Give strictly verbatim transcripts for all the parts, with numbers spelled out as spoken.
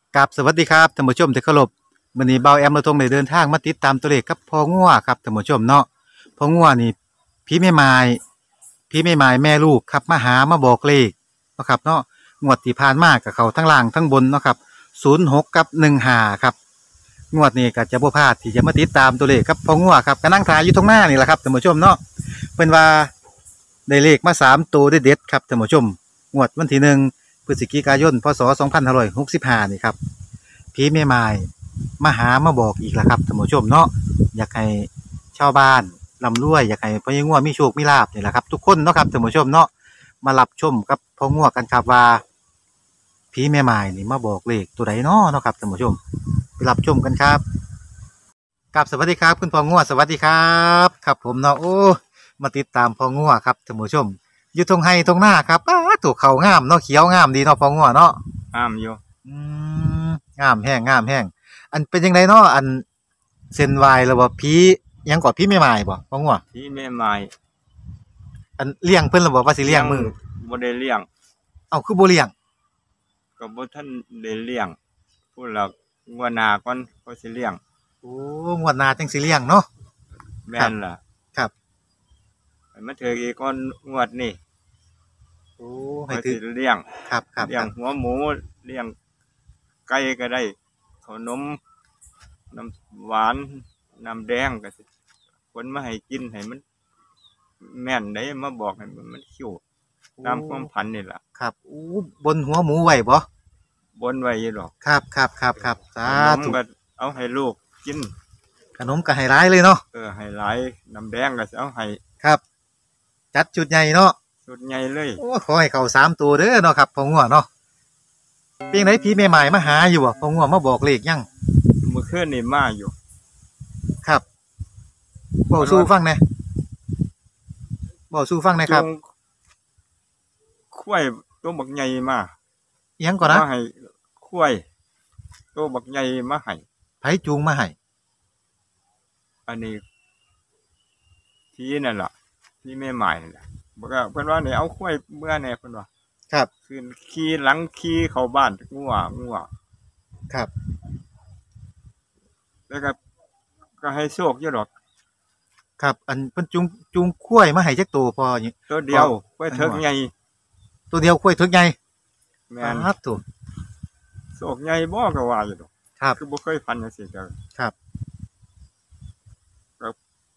กับสวัสดีครับท่านผู้ชมที่เคารพวันนี้เบาแอมเราทงได้เดินทางมาติดตามตัวเลขกับพ่องัวครับท่านผู้ชมเนาะพ่องัวนี่พี่ไม่มายพี่ไม่มายแม่ลูกครับมาหามาบอกเลขเนาะครับเนาะงวดที่ผ่านมากับเขาทั้งล่างทั้งบนเนาะครับศูนย์หกกับหนึ่งห้าครับงวดนี้ก็จะบ่พลาดที่จะมาติดตามตัวเลขกับพ่องัวครับก็นั่งทายอยู่ตรงหน้านี่แหละครับท่านผู้ชมเนาะเป็นว่าได้เลขมาสามตัวเด็ดๆครับท่านผู้ชมงวดวันที่หนึ่งพฤศจิกายนพศสองพันห้าร้อยหกสิบห้านี่ครับ ผีแม่ไม้มาหามาบอกอีกแล้วครับท่านผู้ชมเนาะอยากให้ชาวบ้านร่ำรวยอยากให้พ่อยังงัวมีโชคมีลาภนี่แหละครับทุกคนเนาะครับท่านผู้ชมเนาะมารับชมกับพ่องัวกันครับว่าผีแม่ไม้นี่มาบอกเลขตัวใดเนาะเนาะครับท่านผู้ชมไปรับชมกันครับกับสวัสดีครับคุณพ่องัวสวัสดีครับครับผมเนาะโอ้มาติดตามพ่องัวครับท่านผู้ชมอยู่ตรงไห้ตรงหน้าครับอ้าถูกเขางามเนาะเขียวงามดีเนาะพ่องัวเนาะอ้ามอยู่อืมงามแห้งงามแห้งอันเป็นยังไงเนาะอันเส้นวายแล้วบ่ผียังกอดผีแม่ไม้บ่บ่งัวที่แม่ไม้อันเลี้ยงเพิ่นแล้วบ่ว่าสิเลี้ยงมื้อบ่ได้เลี้ยงเอ้าคือบ่เลี้ยงก็บ่ทันได้เลี้ยงพูดแล้วงวดหน้าก่อนก็สิเลี้ยงโอ้งวดหน้าจังสิเลี้ยงเนาะแม่นล่ะครับให้มันถึกอีกก่อนงวดนี้โอ้ให้ถึกเลี้ยงครับๆเลี้ยงหัวหมูเลี้ยงไก่ก็ได้ขนมน้ำหวานน้ำแดงก็สิคนมาให้กินให้มันแม่นได้มาบอกให้มันคิวตามความพันนี่ล่ะครับโอ้บนหัวหมูไว้บ่บนไว้อยู่ดอกครับๆๆๆสาธุก็เอาให้ลูกกินขนมก็ให้หลายเลยเนาะเออให้หลายน้ำแดงก็สิเอาให้ครับจัดชุดใหญ่เนาะชุดใหญ่เลยโอ้ขอให้เข้าสามตัวเด้อเนาะครับพ่องัวเนาะเพียงไหนผีแม่ไม้มาหาอยู่บ่พ่องัวมาบอกเลขยังเมื่อคืนนี่มาอยู่ครับเว้าสู่ฟังแหน่เว้าสู่ฟังหน่อยครับควายตัวบักใหญ่มาอิหยังก่อนนะมาให้ควายตัวบักใหญ่มาให้ไผจูงมาให้อันนี้ที่นั่นล่ะที่แม่หมายนั่นล่ะบอกว่าเพิ่นว่านี่เอาควายเมื่อแน่เพิ่นว่าครับคือขี่หลังขี่เข้าบ้านงัวงัวครับแล้วก็ก็ให้โชคอยู่ดอกครับอันเพิ่นจูงจูงควายมาให้จักตัวพอนี่ตัวเดียวควายเถิกใหญ่ตัวเดียวควายเถิกใหญ่แม่นครับถูกโชคใหญ่บ่ก็ว่าอยู่ดอกครับคือบ่เคยฝันจังซี่จ้ะครับครับ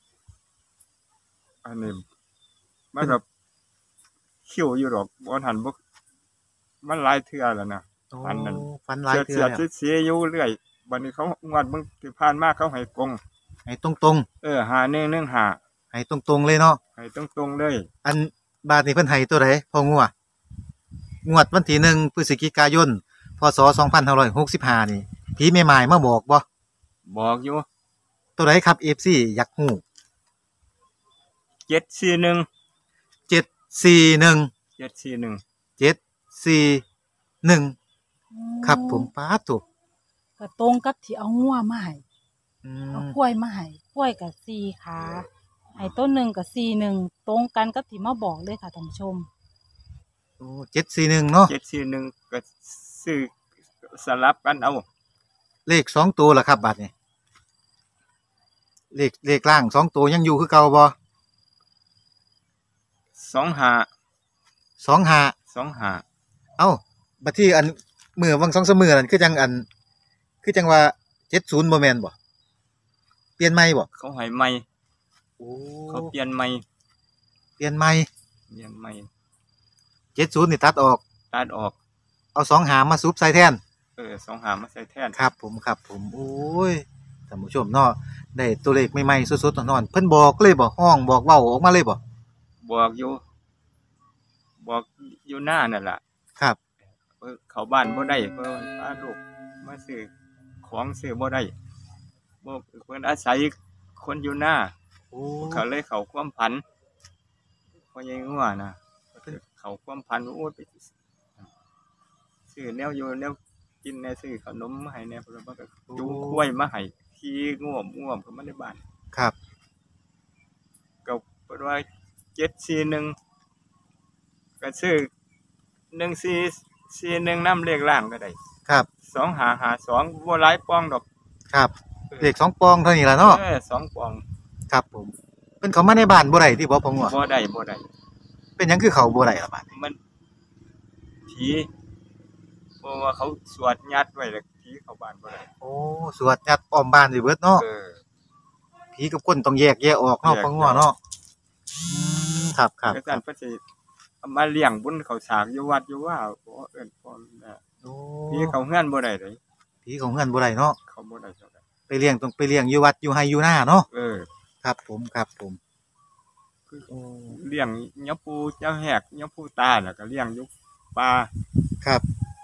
อันนี้มันก็คิวอยู่ดอกบ่ทันบ่มันหลายเทื่อแล้วนะฝันนั้นฝันหลายเทื่อเสียๆอยู่เรื่อยบัดนี้เขางวดมึงที่ผ่านมาเขาให้กงให้ตรงๆเออห้าหนึ่งหนึ่งห้าให้ตรงๆเลยเนาะให้ตรงๆเลยอันบาทนี่เพิ่นให้ตัวใดพ่องัวงวดวันที่หนึ่งพฤศจิกายนพศสองพันห้าร้อยหกสิบห้านี่ผีแม่ไม้มาบอกบ่บอกอยู่ตัวใดครับ เอฟ ซี อยากฮู้เจ็ดสี่หนึ่งเจ็ดสี่หนึ่งเจ็ดสี่หนึ่งเจ็ดสี่หนึ่งครับผมป๊าดถูกก็ตรงกับที่เอางัวมาให้เอากล้วยมาให้กล้วยก็สี่ขาให้ต้นหนึ่งก็สี่หนึ่งตรงกันกับที่มาบอกเลยค่ะท่านผู้ชมโอ้เจ็ดสี่หนึ่งเนาะเจ็ดสี่หนึ่งก็ซื้อสลับกันเอาเลขสองตัวล่ะครับบัดนี้เลขเลขล่างสองตัวยังอยู่คือเก่าบ่สองห้าสองห้าสองห้าเอ้าบัดที่อันมื้อวังสองสามมื้อนั่นคือจังอันคือจังว่าเจ็ดสิบบ่แม่นบ่เปลี่ยนใหม่บ่เขาให้ใหม่โอ้เขาเปลี่ยนใหม่เปลี่ยนใหม่เปลี่ยนใหม่เจ็ดสิบนี่ตัดออกตัดออกเอาสองห้ามาซุบใส่แทนเออสองห้ามาใส่แทนครับผมครับผมโอ้ยท่านผู้ชมเนาะได้ตัวเลขใหม่ๆสดๆร้อนๆเพิ่นบอกเลยบ่ห้องบอกเว้าออกมาเลยบ่บอกอยู่บอกอยู่หน้านั่นล่ะครับเขาบ้านบ่ได้เพิ่นพาลูกมาซื้อของซื้อบ่ได้บ่เพิ่นอาศัยคนอยู่หน้าโอ้เขาเลยเข้าความพันพ่อใหญ่งัวน่ะเข้าความพันโอ้ยไปซื้อแนวอยู่แนวกินแนวซื้อขนมมาให้แนวเพิ่นก็จูงควายมาให้ขี่ง่วมง่วมเข้ามาในบ้านครับก็เพิ่นว่าเจ็ดสี่หนึ่งก็ซื้อหนึ่งสี่ สี่หนึ่งนำเลขล่างก็ได้ครับสองหาหาสองบ่หลายปองดอกครับเลขสองปองเท่านี้ล่ะเนาะเออสองปองครับผมเพิ่นเข้ามาในบ้านบ่ได้ที่บ่พองัวบ่ได้บ่ได้เป็นหยังคือเขาบ่ได้ล่ะบาดนี้มันผีเพราะว่าเขาสวดยัดไว้แล้วผีเข้าบ้านบ่ได้โอ้สวดยัดอ้อมบ้านสิเบิดเนาะเออผีกับคนต้องแยกแยะออกเนาะแยกพองัวเนาะอืมครับครับแล้วคกัรันบเพิ่นสิเอามาเลี้ยงบุญเขาสากอยู่วัดอยู่ว่าบ่เอิ้นพ่อแม่โอ้ผีเขาเฮือนบ่ได้เด้ผีของเงินบ่ได้เนาะเขาบ่ได้เท่าใดไปเลี้ยงต้องไปเลี้ยงอยู่วัดอยู่ไร่อยู่นาเนาะเออครับผมครับผมคือโอ้เลี้ยงยะปูเจ้าแหกยะปูตาแล้วก็เลี้ยงอยู่ป่าครับ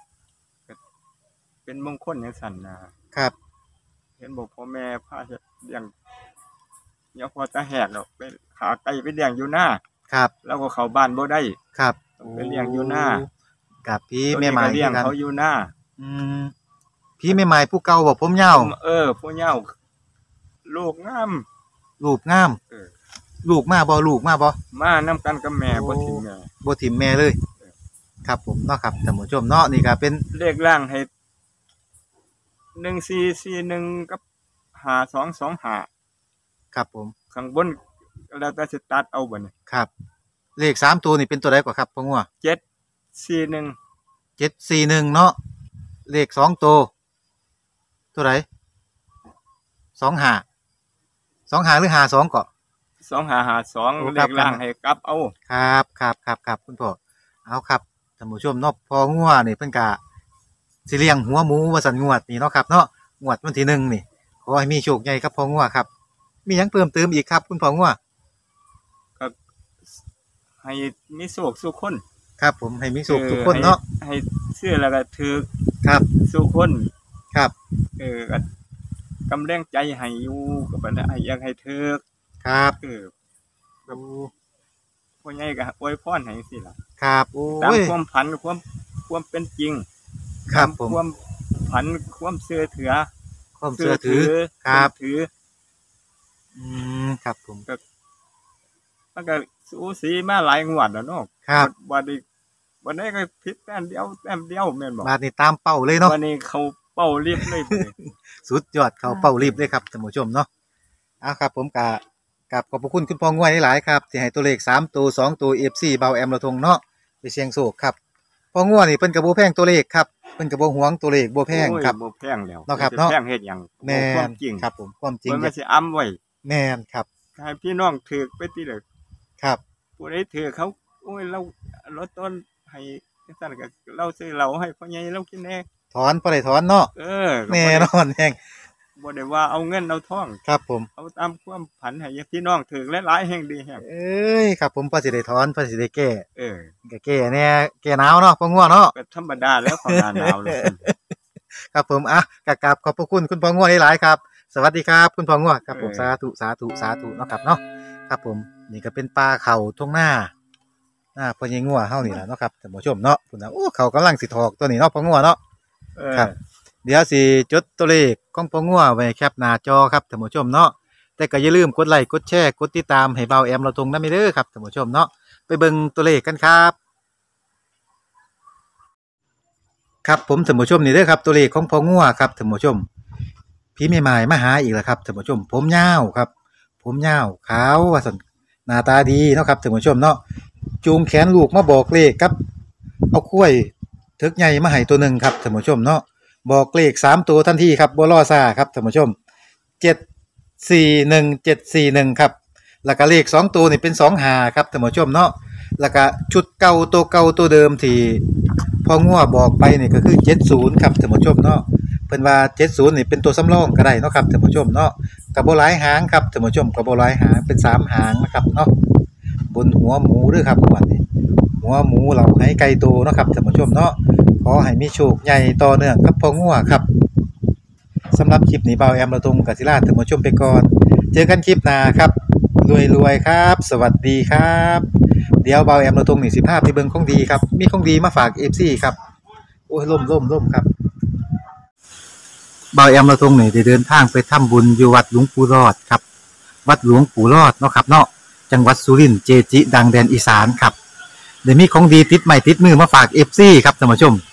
เป็นมงคลจังซั่นนะครับ เห็นบอกพ่อแม่พาเฮ็ดเลี้ยงยะพอตาแหกดอกไปขาไก่ไปเลี้ยงอยู่นาครับแล้วก็เข้าบ้านบ่ได้ครับต้องไปเลี้ยงอยู่นากับผีตัวแม่นี้ไม้ก็เลี้ยงคือกันเขาอยู่นาอืมผีแม่ไม้ผู้เก่าบ่ผมยาวเออผู้เหย้าลูกงามรูปงามเออลูกมาบ่ลูกมาบ่มานํกันกับแม่บ่ทิ้งแม่บ่ทิ่มแม่เลย ครับผมเนาะครับท่านผู้ชมเนาะนี่ก็เป็นเลขล่างให้หนึ่งสี่สี่หนึ่งกับห้าสองสองห้าครับผมข้างบนแล้วแต่สิตัดเอาบัดนี้ครับ เลขสามตัวนี่เป็นตัวใดกว่าครับพ่องัวเจ็ดสี่หนึ่งเจ็ดสี่หนึ่งเนาะเลขสองตัวตัวไหนสองห้าสองห้าหรือห้าสองก็สองห้าห้าสองโอ้เลครับขล่างให้กลับเอาครับครับครับครับคุณพ่อเอาครับท่านผู้ชมเนาะพองัวนี่เพิ่นกะสิเลี้ยงหัวหมูว่าสันงวดนี่เนาะครับเนาะงวดวันที่หนึ่งนี่ขอให้มีโชคใหญ่ครับพองัวครับ มีหยังเพิ่มเติมอีกครับ คุณพ่องัวก็ให้มีโชคสุขคนครับ ผมให้มีโชคทุกคนเนาะให้ให้ซื้อแล้วก็ถือครับสุขคนครับเออก็กำลังใจให้อยู่ก็บ่ได้ให้อยากให้ถือครับเออโอ้พ่อใหญ่ก็อวยพรให้จังซี่ล่ะครับโอ้ตามยความฝันความความเป็นจริงครับผมความฝันความเชื่อถือความเชื่อถือครับเชื่อถืออืมครับผมมันก็สูสีมาหลายงวดแล้วเนาะครับวันนี้วันนี้ก็ผิดแต้มเดียวแต้มเดียวแม่นบ่บาดนี้ตามเป้าเลยเนาะวันนี้เขาเป้าเรียบเลยบัดนี้สุดยอดเขาเป้ารีบเลยครับท่านผู้ชมเนาะเอาครับ ผมกะกับขอบพระคุณคุณพ่องวยหลายๆครับที่ให้ตัวเลขสามตัวสองตัว เอฟ ซี เบาแอมระทงเนาะไปเชียงโศกครับพ่องวยนี่เพิ่นก็บ่แพงตัวเลขครับเพิ่นก็บ่หวงตัวเลขบ่แพงครับโอ้ยบ่แพงแล้วเนาะครับเนาะแพงเฮ็ดหยังแม่ความนจริงครับผมความจริงมันไม่สิอ้ํไว้แม่นครับให้พี่น้องถือไปติเลยครับผู้ใดถือเขาโอ้ยเราลดต้นให้จังซั่นก็เราซื้อเหล้าให้พ่อใหญ่เรากินแน่ถอนบ่ได้ถอนเนาะเออก็แน่บ่นได้อนแฮงบ่ได้ว่าเอาเงินเอาทองครับผมเอาตามความผันให้พี่น้องถือหลายๆแห่งดีแฮงเอ้ยครับผมพอสิได้ถอนพอสิได้แก้เออก็แก้แน่แก้หนาวเนาะพ่องวยเนาะก็ธรรมดาแล้วเขาหน้าหนาวแล้วครับผมอ่ะกราบขอบพระคุณคุณพ่องวดหลายๆครับ สวัสดีครับ คุณพ่องวดครับผมเออสาธุสาธุสาธุเนาะครับเนาะครับผมนี่ก็เป็นปลาเข่าทงหน้าหน้าพ่อใหญ่งัวเฮานี่แหละเนาะครับท่านผู้ชมเนาะพุ่นน่ะโอ้เขากำลังสิถอกตัวนี้เนาะพ่องวดเนาะเออครับ เดี๋ยวสิจดตัวเลขของพ่องวดไว้แคปหน้าจอครับท่านผู้ชมเนาะแต่ก็อย่าลืมกดไลค์กดแชร์กดติดตามให้เบาแอมเราทงนำเด้อครับท่านผู้ชมเนาะไปเบิ่งตัวเลขกันครับ ครับผมท่านผู้ชมนี่เด้อครับตัวเลขของพ่องัวครับท่านผู้ชมพี่ไม่หมายมาหาอีกแล้วครับท่านผู้ชม ผมยาวครับ ผมยาวขาวว่าซั่นหน้าตาดีเนาะครับท่านผู้ชมเนาะจูงแขนลูกมาบอกเลขครับเอากล้วยถึกใหญ่มาให้ตัวหนึงครับท่านผู้ชมเนาะบอกเลขสามตัวทันทีครับบ่รอซ่าครับท่านผู้ชมเจ็ด สี่ หนึ่ง เจ็ด สี่ หนึ่งครับแล้วก็เลขสองตัวนี่เป็นสองห้าครับท่านผู้ชมเนาะแล้วก็ชุดเก่าตัวเก่าตัวเดิมที่พ่องัวบอกไปนี่ก็คือเจ็ดสิบครับท่านผู้ชมเนาะเพิ่นว่าเจ็ดสิบนี่เป็นตัวสำรองก็ได้เนาะครับท่านผู้ชมเนาะก็บ่หลายหางครับท่านผู้ชมก็บ่หลายหางเป็นสามหางนะครับเนาะบนหัวหมูเด้อครับวันนี้หัวหมูเราให้ไก่โตเนาะครับท่านผู้ชมเนาะขอให้มีโชคใหญ่ต่อเนื่องกับพ่องัวครับสำหรับคลิปนี้เบาแอมระทงกสิราท่านผู้ชมไปก่อนเจอกันคลิปหน้าครับรวยๆครับ สวัสดีครับ เดี๋ยวเบาแอมระทงนี่สิพาไปเบิ่งของดีครับมีของดีมาฝาก เอฟ ซี ครับโอ้ยล่มล่มล่มครับเบาแอมระทงนี่ได้เดินทางไปทำบุญอยู่วัดหลวงปู่รอดครับวัดหลวงปู่รอดเนาะครับเนาะจังหวัดสุรินทร์เจจิดังแดนอีสานครับเดี๋ยวมีของดีติดใหม่ติดมือมาฝาก เอฟ ซี ครับท่านผู้ชม ไป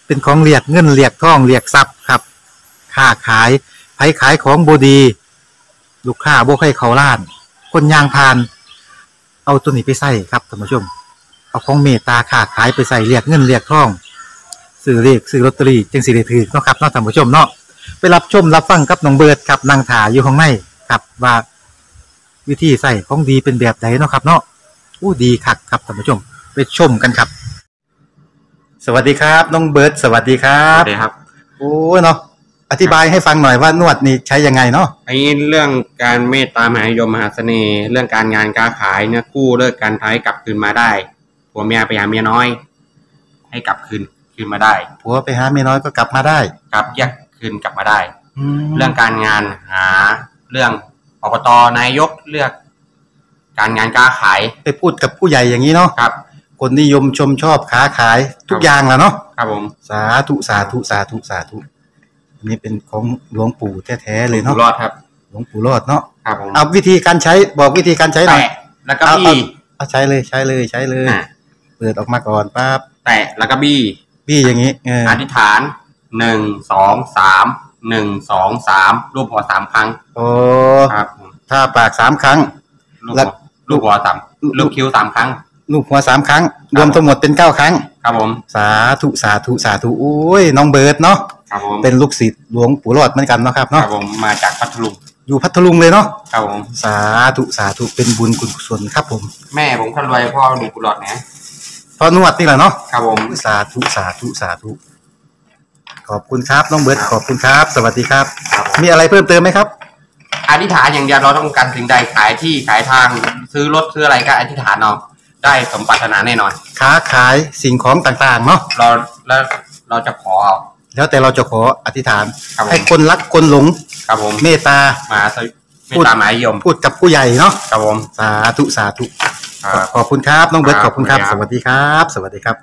เป็นของเรียกเงินเรียกทองเรียกทรัพย์ครับค้าขายไผขายของบดีลูกค้าบ่ให้เขาล้าน คนยางพาน เอาตัวนี้ไปใส่ครับท่านผู้ชม เอาของเมตตาค้าขายไปใส่เรียกเงินเรียกทองซื้อเลขซื้อลอตเตอรี่จึงสิได้ถือเนาะครับเนาะท่านผู้ชมเนาะไปรับชมรับฟังกับน้องเบิร์ดครับนางถาอยู่ข้างในครับว่าวิธีใส่ของดีเป็นแบบไหนเนาะครับ เนาะอู้ดีคักครับท่านผู้ชมไปชมกันครับ สวัสดีครับน้องเบิร์ดสวัสดีครัครับ บสวัสดีครับโอ้เนาะอธิบายให้ฟังหน่อยว่านวดนี่ใช้ยังไงเนาะไอ้เรื่องการเมตตามหานิยมมหาเสน่ห์ เรื่องการงานการขายเนี่ยกู้เลิกการท้ายกลับคืนมาได้ผัวเมียไปหาเมียน้อย ให้กลับคืนคืนมาได้ผัวไปหาเมียน้อยก็กลับมาได้กลับแยกคืนกลับมาได้แล้เรื่วองการงานหาเรื่องอบตนายกเลือก การงานการขายไปพูดกับผู้ใหญ่อย่างนี้เนาะครับคนนิยมชมชอบค้าขายทุกอย่างแหละเนาะครับผมสาธุสาธุสาธุสาธุอันนี้เป็นของหลวงปู่แท้ๆเลยอยู่เนาะรอดครับหลวงปู่รอดเนาะครับผมเอาวิธีการใช้บอกวิธีการใช้หน่อยแตะแล้วก็เอาเอาบี้เอาใช้เลยใช้เลยใช้เลยอ่ะเปิดออกมาก่อนปั๊บแตะแล้วก็บี้พี่อย่างนี้เอออธิษฐานหนึ่งสองสามหนึ่งสองสามรูปหัวสามครั้งโอ้ครับผมถ้าปากสามครั้งลูกแล้หัววลูกหัวสามลูกคิ้วสามครั้งลูกหัวสามครั้ง รวมทั้งหมดเป็นเก้าครั้งครับผมสาธุสาธุสาธุโอ้ยน้องเบิร์ดเนาะครับผมเป็นลูกศิษย์หลวงปู่รอดเหมือนกันเนาะครับครัเนาะบผมมาจากพัทลุงอยู่พัทลุงเลยเนาะครับผมสาธุสาธุเป็นบุญกุศลครับผมแม่ผมคนรวยพ่อหนุ่มกุหลาบนะพอนวดนี่แหละเนาะครับผมสาธุสาธุสาธุขอบคุณครับน้องเบิร์ดขอบคุณครับ สวัสดีครับครับผมมีอะไรเพิ่มเติมไหมครับอธิษฐานอย่างเดียวเราต้องการสิ่งใดขายที่ขายทางซื้อรถซื้ออะไรก็อธิษฐานเอาได้สมปรารถนาแน่นอนค้าขายสิ่งของต่างๆเนาะเราแล้วเราจะขอเอาแล้วแต่เราจะขออธิษฐานครับผมให้คนรักคนหลงครับผมเมตตามาสวิไม่ตามหมายยมพูดกับผู้ใหญ่เนาะครับผมสาธุสาธุครับขอบคุณครับน้องเบิร์ตคขรับอบคุณครับขอบสคุณครับวัสดีครับ สวัสดีครับ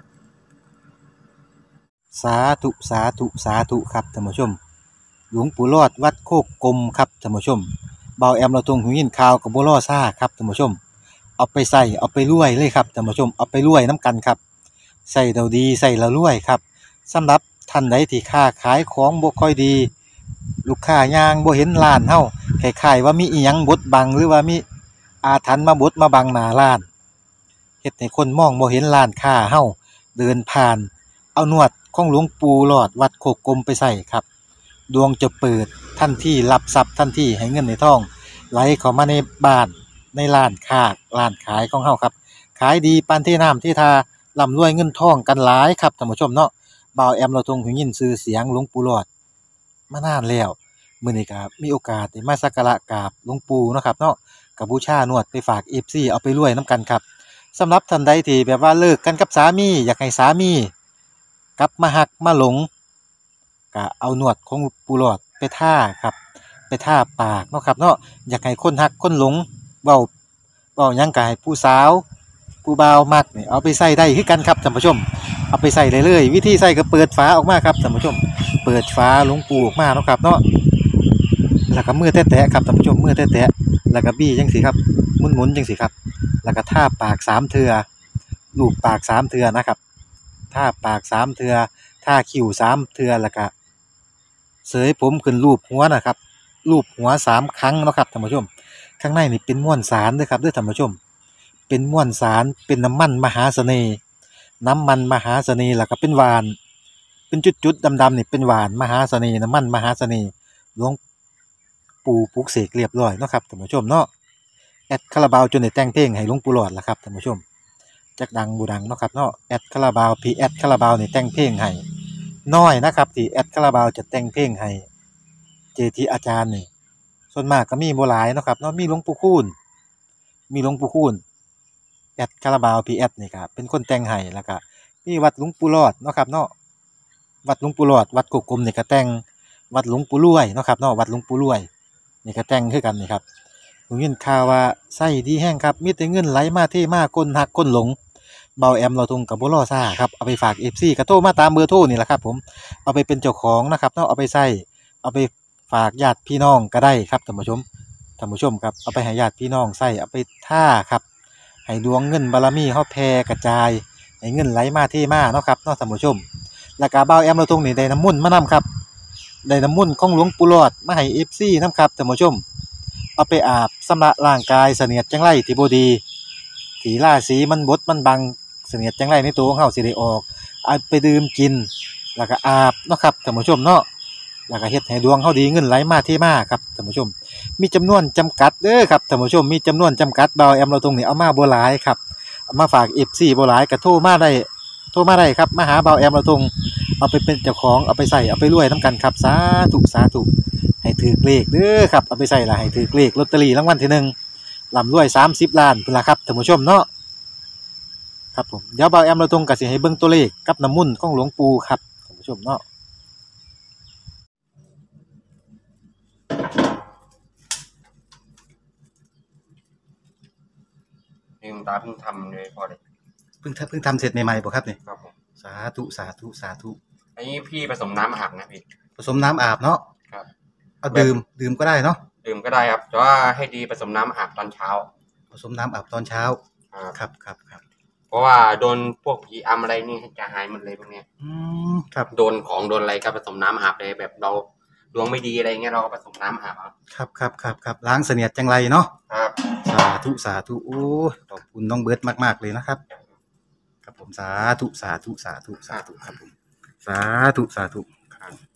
สาธุสาธุสาธุครับท่านผู้ชม หลวงปู่รอดวัดโคกกลมครับท่านผู้ชมเบาแอมเราตรงหูยินข่าวกับบัวล่อซ่าครับท่านผู้ชม เอาไปใส่เอาไปรวยเลยครับท่านผู้ชมเอาไปรวยน้ำกันครับใส่เราดีใส่เรารวยครับสำหรับท่านใดที่ค้าขายของบ่ค่อยดี ลูกค้ายางบ่เห็นร้านเฮาคล้ายๆว่ามีอีหยังบดบังหรือว่ามีอาถรรพ์มาบดมาบังหน้าร้านเฮ็ดให้คนมองบ่เห็นร้านค้าเฮาเดินผ่าน เอานวดของหลวงปู่หลอดวัดโคกกลมไปใส่ครับ ดวงจะเปิดทันทีรับทรัพย์ทันทีให้เงินในท้องไหลเข้ามาในบ้านในร้านค้าร้านขายของเฮาครับขายดีปานที่น้ำที่ทาร่ำรวยเงินทองกันหลายครับท่านผู้ชมเนาะบ่าวแอมเราทรงหูยินชื่อเสียงหลวงปู่หลอดมานานแล้วมื้อนี้ก็มีโอกาสได้มาสักการะกราบหลวงปู่เนาะครับเนาะก็บูชานวดไปฝาก เอฟ ซี เอาไปรวยนํกันครับสำหรับท่านใดที่แบบว่าเลิกกันกับสามีอยากให้สามีกลับมาหักมาหลงก็เอานวดของปู่หลอดไปท่าครับไปท่าปากเนาะครับเนาะอยากให้คนหักคนหลงเว้าเว้าหยังก็ให้ผู้สาวผู้บ่าวมักนี่เอาไปใส่ได้คือกันครับท่านผู้ชมเอาไปใส่ได้เลยวิธีใส่ก็เปิดฝาออกมาครับท่านผู้ชมเปิดฝาหลวงปู่ออกมาเนาะครับเนาะแล้วก็มือแตะๆครับท่านผู้ชมมือแตะๆแล้วก็บี้จังซี่ครับหมุนๆจังซี่ครับแล้วก็ท่าปากสามเทื่อลูบปากสามเทื่อนะครับท่าปากสามเทื่อท่าคิ้วสามเทื่อแล้วก็เสยผมขึ้นรูปหัวนะครับรูปหัวสามครั้งเนาะครับท่านผู้ชมข้างในนี่เป็นม้วนสารเด้อครับเด้อท่านผู้ชมเป็นม้วนสารเป็นน้ำมันมหาเสน่ห์น้ำมันมหาเสน่ห์แล้วก็เป็นหวานเป็นจุดๆดำๆนี่เป็นหวานมหาเสน่ห์น้ำมันมหาเสน่ห์หลวงปู่ปลุกเสกเรียบร้อยเนาะครับท่านผู้ชมเนาะแอดคาราบาวจนได้แต่งเพลงให้หลวงปู่หลอดล่ะครับท่านผู้ชมจักดังบูดังเนาะครับเนาะแอดคาราบาวพีแอดคาราบาวนี่แต่งเพลงให้น้อยนะครับที่แอดคาราบาวจะแต่งเพลงให้เจทีอาจารย์นี่ส่วนมากก็มีบ่หลายเนาะครับเนาะมีหลวงปู่คูณมีหลวงปู่คูณแอดคาราบาวพีแอดนี่ครับเป็นคนแต่งให้แล้วก็มีวัดหลวงปู่หลอดเนาะครับเนาะวัดหลวงปู่หลอดวัดกกกลมนี่ก็แต่งวัดหลวงปู่รวยเนาะครับเนาะวัดหลวงปู่รวยนี่ก็แต่งคือกันนี่ครับผมยินข่าวว่าไส้ดีแห้งครับมีแต่เงินไหลมาเทมาคนหักคนหลงเบาแอมเราทุงกับบ่รอซ่าครับเอาไปฝาก เอฟ ซี ก็โทรมาตามเบอร์โทรนี่แหละครับผมเอาไปเป็นเจ้าของนะครับเนาะเอาไปใส่เอาไปฝากญาติพี่น้องก็ได้ครับท่านผู้ชมท่านผู้ชมครับเอาไปให้ญาติพี่น้องใส่เอาไปท่าครับให้ดวงเงินบารมีเฮาแผ่กระจายให้เงินไหลมาเทมาเนาะครับเนาะท่านผู้ชมแล้วก็บ่าวแอมเราทงนี่ได้น้ำมนต์มานํครับได้น้ำมนต์ของหลวงปู่หลอดมาให้ เอฟ ซี นํครับท่านผู้ชมเอาไปอาบชำระร่างกายเสนียดจังไรที่บ่ดีที่ราศีมันบดมันบังเสนียดจังไรในตัวของเฮาสิได้ออกเอาไปดื่มกินแล้วก็อาบเนาะครับท่านผู้ชมเนาะแล้วก็เฮ็ดให้ดวงเฮาดีเงินไหลมาเทมาครับท่านผู้ชมมีจำนวนจำกัดเด้อครับท่านผู้ชมมีจำนวนจำกัดบ่าวแอมเราทงนี่เอามาบ่หลายครับเอามาฝาก เอฟ ซี บ่หลายก็โทรมาได้โทรมาได้ครับมาหาบ่าวแอมเราทงเอาไปเป็นเจ้าของเอาไปใส่เอาไปรวยนํกันครับสาธุสาธุให้ถือเลขเด้อครับเอาไปใส่ละให้ถือเลขลอตเตอรี่รางวัลที่หนึ่งร่ำรวยสามสิบล้านพุ่นล่ะครับท่านผู้ชมเนาะครับผมเดี๋ยวบ่าวแอมเราทงก็สิให้เบิ่งตัวเลขกับน้ำมนต์ของหลวงปู่ครับท่านผู้ชมเนาะนี่คุณตาเพิ่งทำเลยพอเลยเพิ่งทำเพิ่งทำเสร็จใหม่ๆบ่ครับนี่ครับผมสาธุสาธุสาธุอันนี้พี่ผสมน้ำอาบนะพี่ผสมน้ำอาบเนาะครับเอาดื่มดื่มก็ได้เนาะดื่มก็ได้ครับแต่ว่าให้ดีผสมน้ำอาบตอนเช้าผสมน้ำอาบตอนเช้าครับครับครับเพราะว่าโดนพวกผีอำอะไรนี่จะหายหมดเลยพวกเนี้ยอืมครับโดนของโดนอะไรก็ผสมน้ำอาบเลยแบบเราดวงไม่ดีอะไรเงี้ยเราก็ผสมน้ำอาบครับครับครับครับล้างเสนียดจังไรเนาะครับสาธุสาธุโอ้ขอบคุณน้องเบิร์ดมากๆเลยนะครับครับผมสาธุสาธุสาธุสาธุครับผมสาธุสาธุครับ